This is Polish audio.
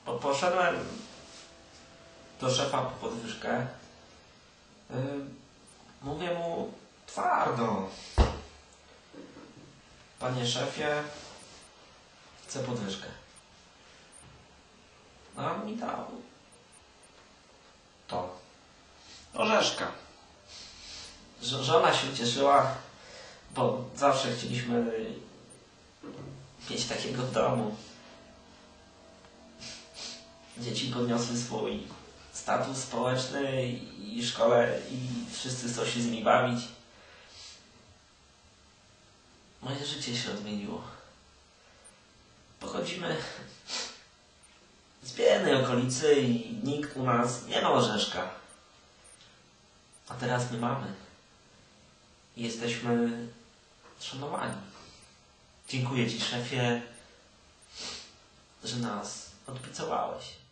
Poszedłem do szefa po podwyżkę. Mówię mu twardo: panie szefie, chcę podwyżkę. No on mi dał to. Orzeszka. Żona się ucieszyła, bo zawsze chcieliśmy mieć takiego w domu. Dzieci podniosły swój status społeczny i w szkole i wszyscy chcą się z nimi bawić. Moje życie się odmieniło. Pochodzimy z biednej okolicy i nikt u nas nie ma orzeszka. A teraz my mamy. I jesteśmy szanowani. Dziękuję ci, szefie, że nas odpiecowałeś.